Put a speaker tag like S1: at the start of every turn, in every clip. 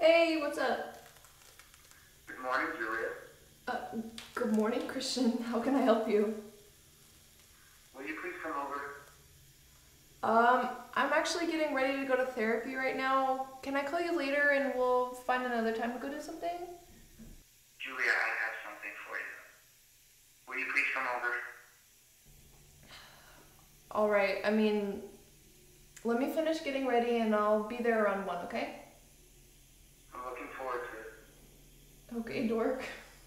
S1: Hey, what's up?
S2: Good morning, Julia.
S1: Good morning, Kristien. How can I help you?
S2: Will you please come over?
S1: I'm actually getting ready to go to therapy right now. Can I call you later and we'll find another time to go do something?
S2: Julia, I have something for you. Will you please come over?
S1: Alright, let me finish getting ready and I'll be there around 1, okay?
S2: I'm looking forward to it.
S1: Okay, dork.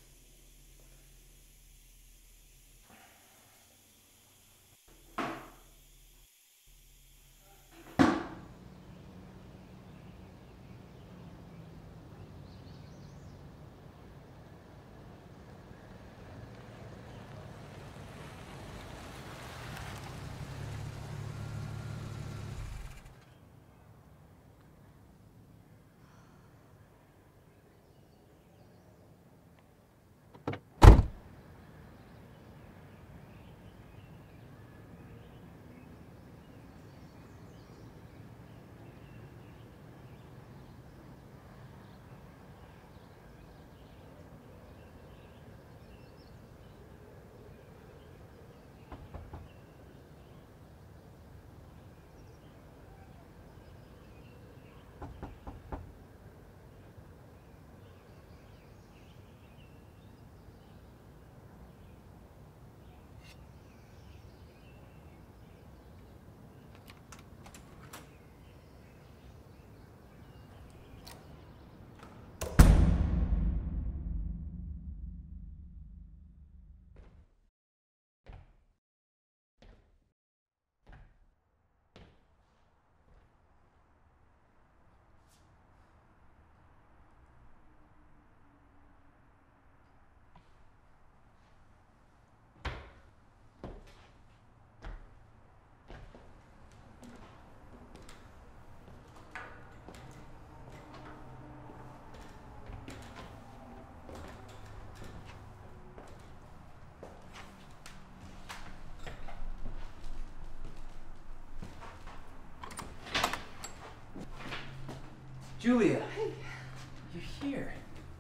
S3: Julia!
S1: Hey.
S3: You're here.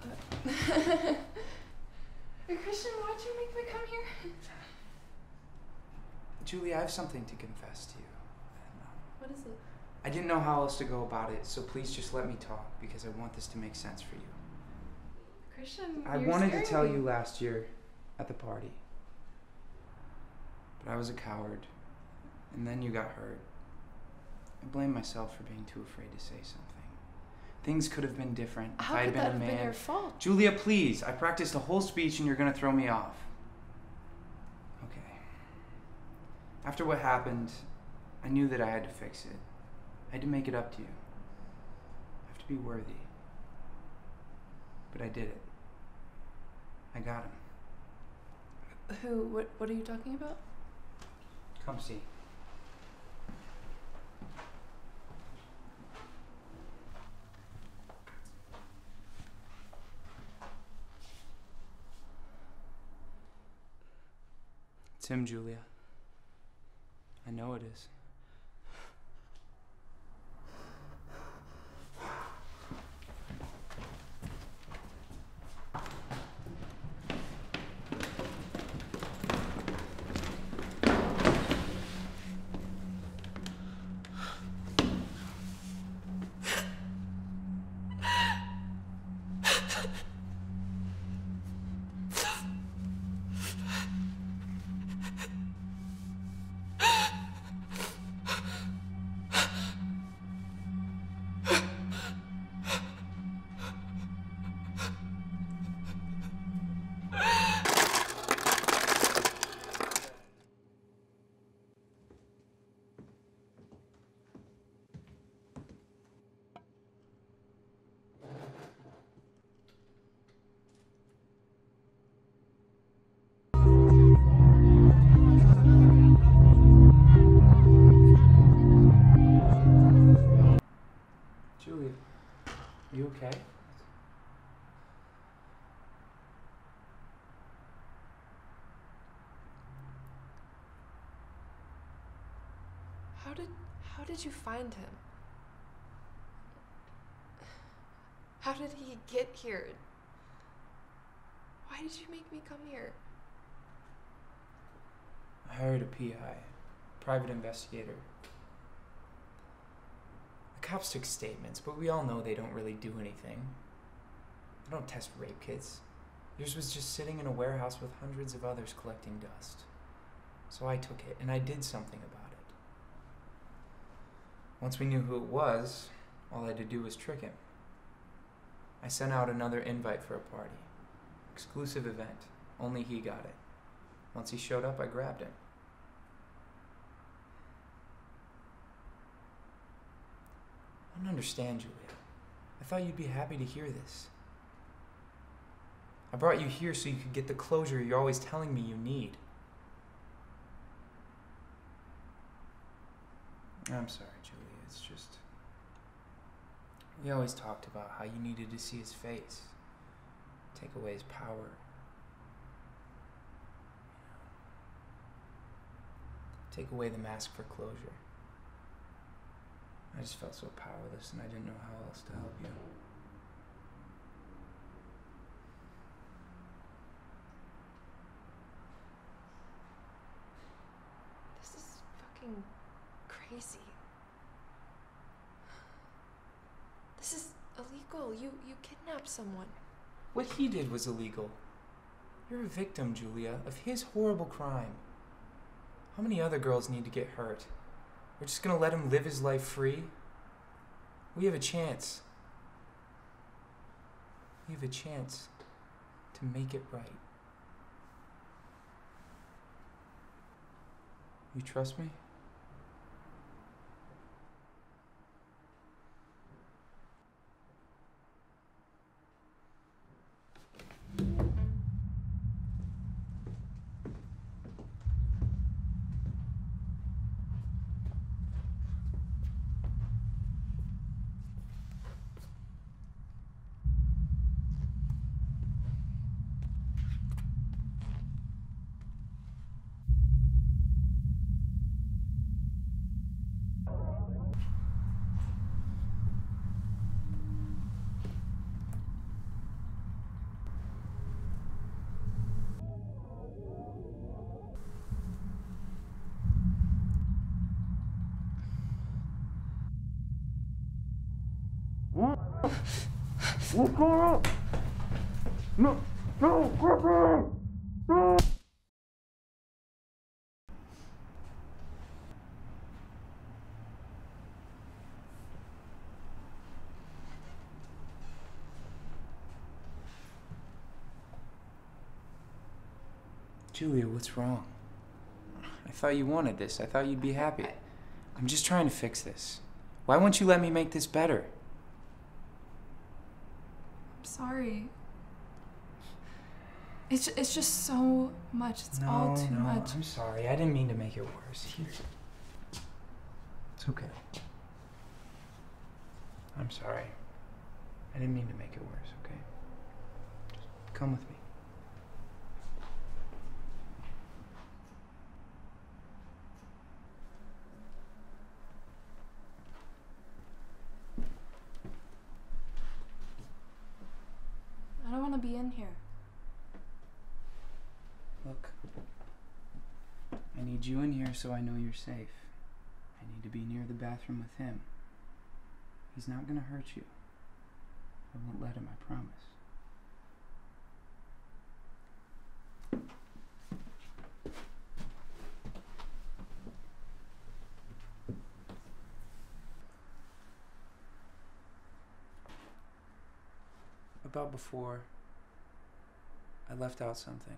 S1: Hey, Kristien, why'd you make me come here?
S3: Julia, I have something to confess to you.
S1: What is it?
S3: I didn't know how else to go about it, so please just let me talk because I want this to make sense for you.
S1: Kristien,
S3: I wanted to tell you last year at the party, but I was a coward, and then you got hurt. I blame myself for being too afraid to say something. Things could have been different if I had been a man. How could that have been your fault? Julia, please. I practiced a whole speech and you're gonna throw me off. Okay. After what happened, I knew that I had to fix it. I had to make it up to you. I have to be worthy. But I did it. I got him.
S1: Who? What are you talking about?
S3: Come see. It's him, Julia. I know it is. Julia, are you okay?
S1: How did you find him? How did he get here? Why did you make me come here?
S3: I hired a PI, private investigator. The cops took statements, but we all know they don't really do anything. They don't test rape kits. Yours was just sitting in a warehouse with hundreds of others collecting dust. So I took it, and I did something about it. Once we knew who it was, all I had to do was trick him. I sent out another invite for a party. Exclusive event. Only he got it. Once he showed up, I grabbed him. I don't understand, Julia. I thought you'd be happy to hear this. I brought you here so you could get the closure you're always telling me you need. I'm sorry, Julia. It's just... We always talked about how you needed to see his face. Take away his power. Take away the mask for closure. I just felt so powerless and I didn't know how else to help you.
S1: This is fucking crazy. This is illegal. You kidnapped someone.
S3: What he did was illegal. You're a victim, Julia, of his horrible crime. How many other girls need to get hurt? We're just gonna let him live his life free? We have a chance. We have a chance to make it right. You trust me?
S4: What's going on? No, Kristien! No!
S3: Julia, what's wrong? I thought you wanted this. I thought you'd be happy. I'm just trying to fix this. Why won't you let me make this better?
S1: Sorry. It's just so much. It's all too much.
S3: I'm sorry. I didn't mean to make it worse. Here. It's okay. I'm sorry. I didn't mean to make it worse, okay? Just come with me.
S1: I don't want to be in here.
S3: Look, I need you in here so I know you're safe. I need to be near the bathroom with him. He's not gonna hurt you. I won't let him, I promise. About before, I left out something.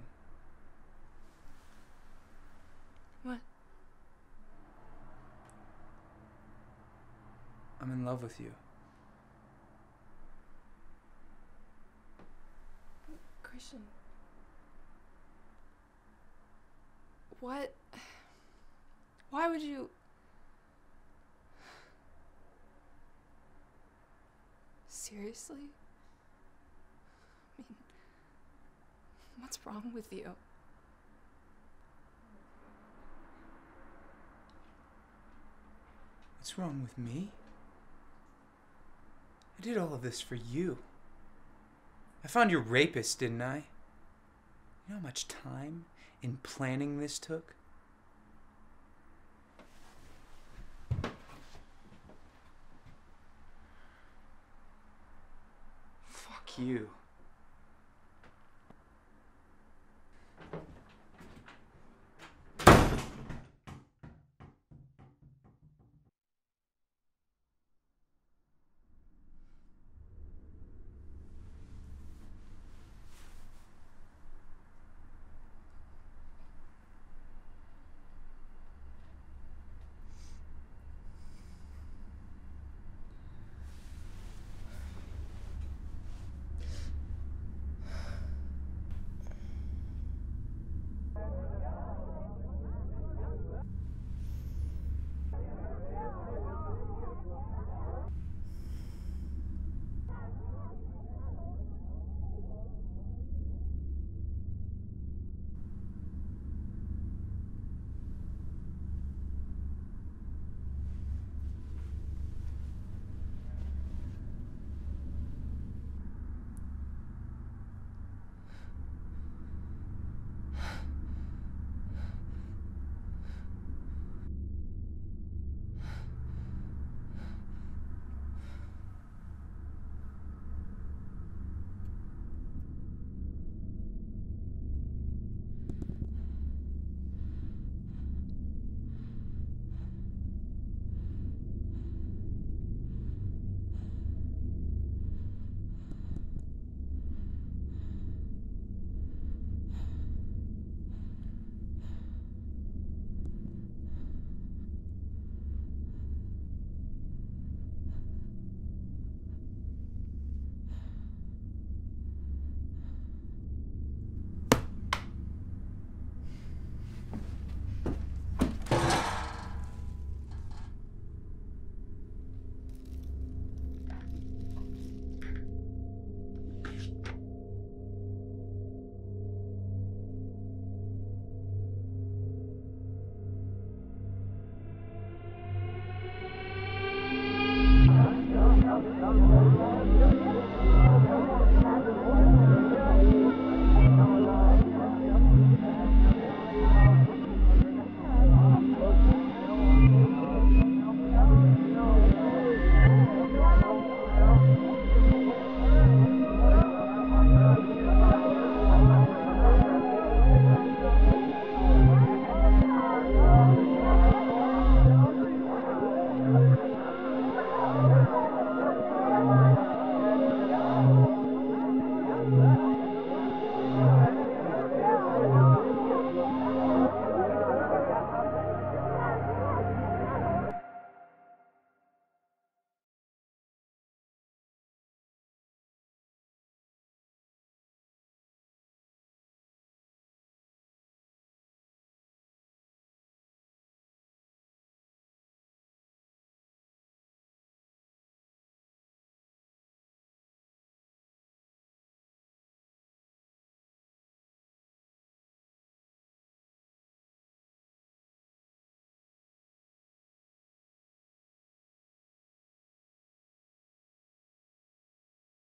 S1: What?
S3: I'm in love with you.
S1: Kristien. What? Why would you... Seriously? I mean, what's wrong with you?
S3: What's wrong with me? I did all of this for you. I found your rapist, didn't I? You know how much time in planning this took? Fuck you.